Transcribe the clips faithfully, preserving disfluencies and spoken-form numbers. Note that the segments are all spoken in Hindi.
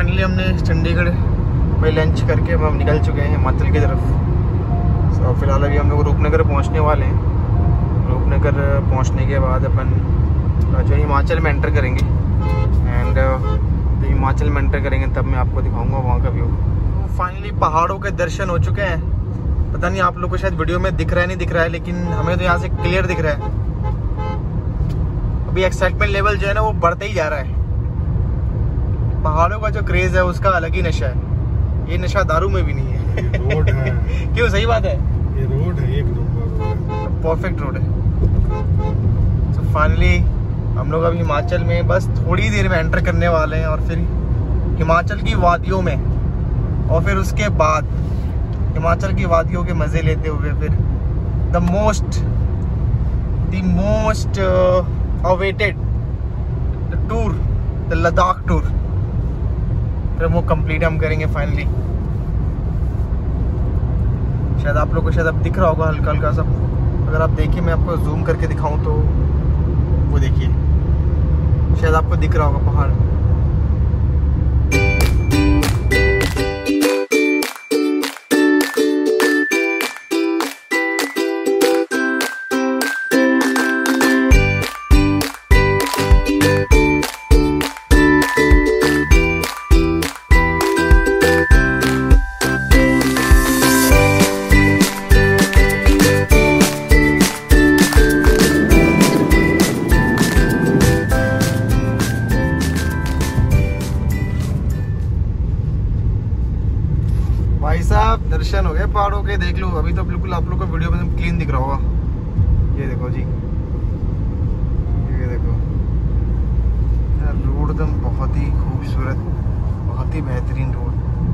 फाइनली हमने चंडीगढ़ में लंच करके हम निकल चुके हैं हिमाचल की तरफ। तो फिलहाल अभी हम लोग रूपनगर पहुंचने वाले हैं। रूपनगर पहुंचने के बाद अपन जो हिमाचल में एंटर करेंगे एंड तो हिमाचल में एंटर करेंगे तब मैं आपको दिखाऊंगा वहाँ का व्यू। तो फाइनली पहाड़ों के दर्शन हो चुके हैं। पता नहीं आप लोग को शायद वीडियो में दिख रहा है नहीं दिख रहा है, लेकिन हमें तो यहाँ से क्लियर दिख रहा है। अभी एक्साइटमेंट लेवल जो है ना वो बढ़ता ही जा रहा है। पहाड़ों का जो क्रेज है उसका अलग ही नशा है। ये नशा दारू में भी नहीं है। रोड है क्यों? सही बात है, ये रोड है, एक नंबर परफेक्ट रोड है। तो फाइनली हम लोग अभी हिमाचल में बस थोड़ी देर में एंटर करने वाले हैं और फिर हिमाचल की वादियों में, और फिर उसके बाद हिमाचल की वादियों के मजे लेते हुए फिर the most the most awaited tour the Ladakh tour फिर वो कंप्लीट हम करेंगे फाइनली। शायद आप लोग को शायद अब दिख रहा होगा हल्का हल्का सब। अगर आप देखिए मैं आपको जूम करके दिखाऊं तो वो देखिए शायद आपको दिख रहा होगा पहाड़। भाई साहब दर्शन हो गए पहाड़ों के, देख लो। अभी तो बिल्कुल आप लोग को वीडियो में क्लीन दिख रहा होगा। ये देखो जी, ये देखो यार, रोड एकदम बहुत ही खूबसूरत, बहुत ही बेहतरीन रोड।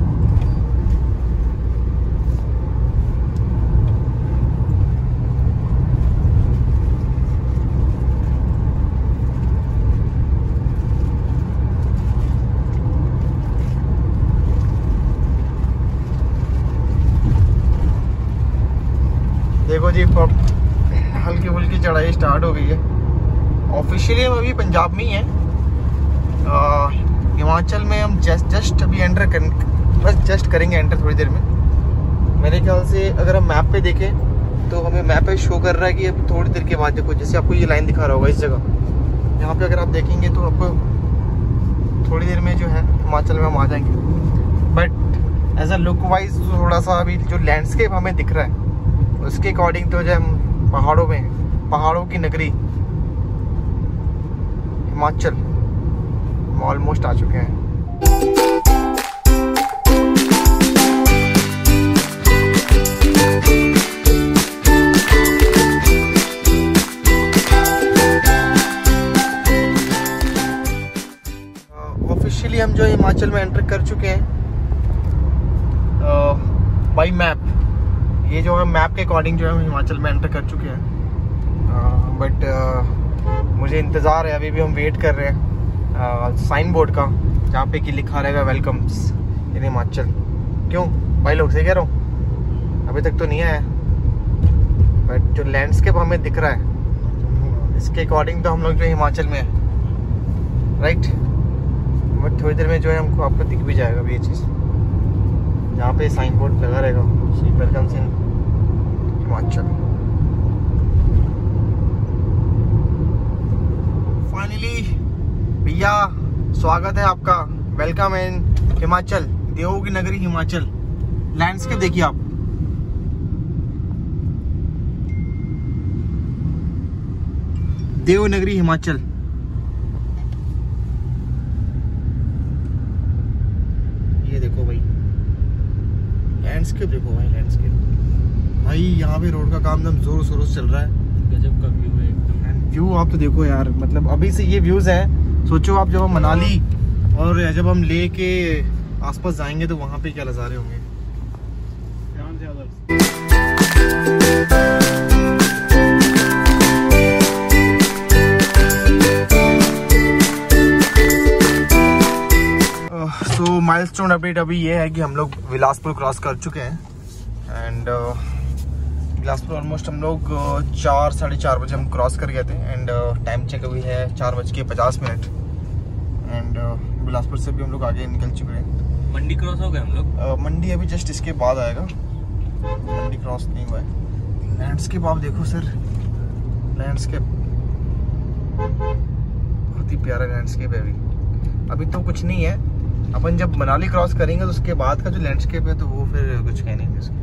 देखो जी हल्की फुल्की चढ़ाई स्टार्ट हो गई है। ऑफिशियली हम अभी पंजाब में ही हैं। हिमाचल में हम जस्ट जस्ट अभी एंटर कर बस जस्ट करेंगे एंटर थोड़ी देर में। मेरे ख्याल से अगर हम मैप पे देखें तो हमें मैप पे शो कर रहा है कि अब थोड़ी देर के बाद देखो, जैसे आपको ये लाइन दिखा रहा होगा इस जगह, यहाँ पे अगर आप देखेंगे तो आपको थोड़ी देर में जो है हिमाचल में हम आ जाएंगे। But as a look wise थोड़ा सा अभी जो लैंडस्केप हमें दिख रहा है उसके अकॉर्डिंग तो जो हम पहाड़ों में, पहाड़ों की नगरी हिमाचल ऑलमोस्ट आ चुके हैं। ऑफिशियली हम जो हिमाचल में एंटर कर चुके हैं बाय मैप। ये जो है मैप के अकॉर्डिंग जो है हम हिमाचल में एंटर कर चुके हैं। बट मुझे इंतज़ार है, अभी भी हम वेट कर रहे हैं साइन बोर्ड का जहाँ पे कि लिखा रहेगा वेलकम्स इन हिमाचल। क्यों भाई लोग, सही कह रहा हूँ? अभी तक तो नहीं आया, बट जो लैंडस्केप हमें दिख रहा है इसके अकॉर्डिंग तो हम लोग जो हिमाचल में है, राइट। बट थोड़ी देर में जो है हमको आपको दिख भी जाएगा अभी ये चीज़, जहाँ पे साइन बोर्ड लगा रहेगा वेलकम्स इन हिमाचल। फाइनली भैया स्वागत है आपका, वेलकम इन हिमाचल, देवों की नगरी हिमाचल। लैंडस्केप देखिए आप, देवनगरी हिमाचल। ये देखो भाई लैंडस्केप, देखो भाई लैंडस्केप। भाई यहाँ पे रोड का काम एकदम जोर शोरों से चल रहा है। गजब का व्यू है एकदम। व्यू आप तो देखो यार, मतलब अभी से ये व्यूज हैं। सोचो आप जब हम मनाली और जब हम ले के आसपास जाएंगे तो वहाँ पे क्या नज़ारे होंगे। सो माइलस्टोन अपडेट अभी ये है कि हम लोग बिलासपुर क्रॉस कर चुके हैं एंड बिलासपुर ऑलमोस्ट हम लोग चार साढ़े चार बजे हम क्रॉस कर गए थे एंड टाइम चेक अभी है चार बज के पचास मिनट। एंड बिलासपुर से भी हम लोग आगे निकल चुके हैं। मंडी क्रॉस हो गए हम लोग। uh, मंडी अभी जस्ट इसके बाद आएगा, मंडी क्रॉस नहीं हुआ है। लैंडस्केप आप देखो सर, लैंडस्केप बहुत ही प्यारा लैंडस्केप है। अभी अभी तो कुछ नहीं है, अपन जब मनाली क्रॉस करेंगे तो उसके बाद का जो लैंडस्केप है तो वो फिर कुछ कहने नहीं।